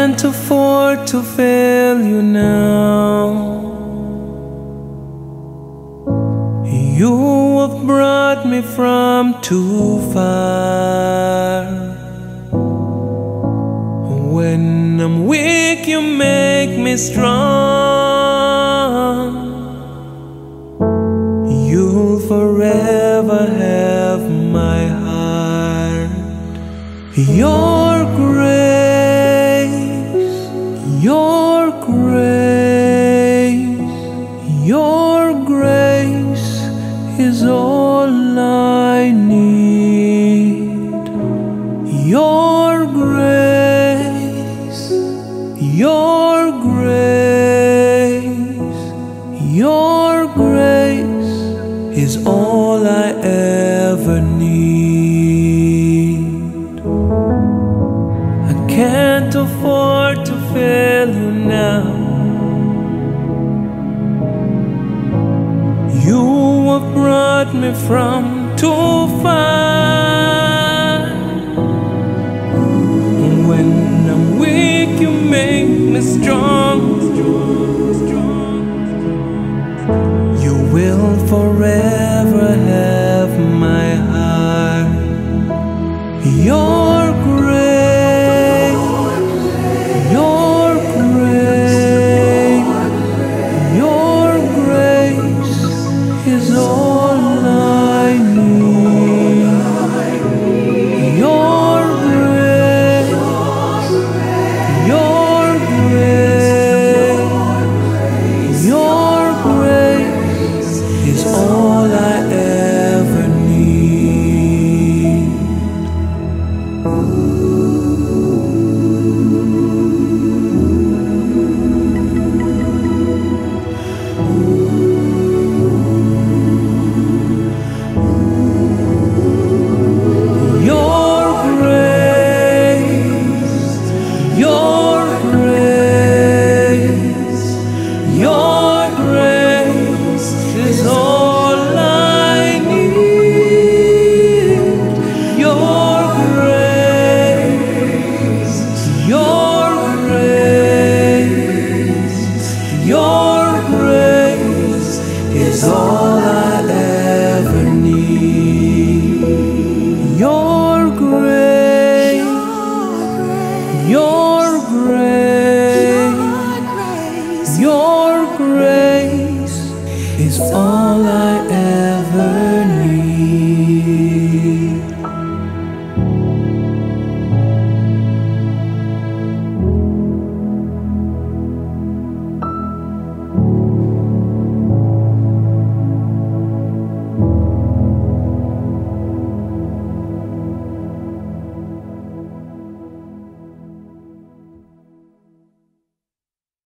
can't afford to fail you now. You have brought me from too far. When I'm weak, you make me strong. You'll forever have my heart. Your grace, your grace, your grace is all I need. Your grace, your grace, your grace is all I ever need. I can't afford to fail you now. You have brought me from too far. When I'm weak, you make me strong. You will forever have my heart. Your grace, your grace, your grace is all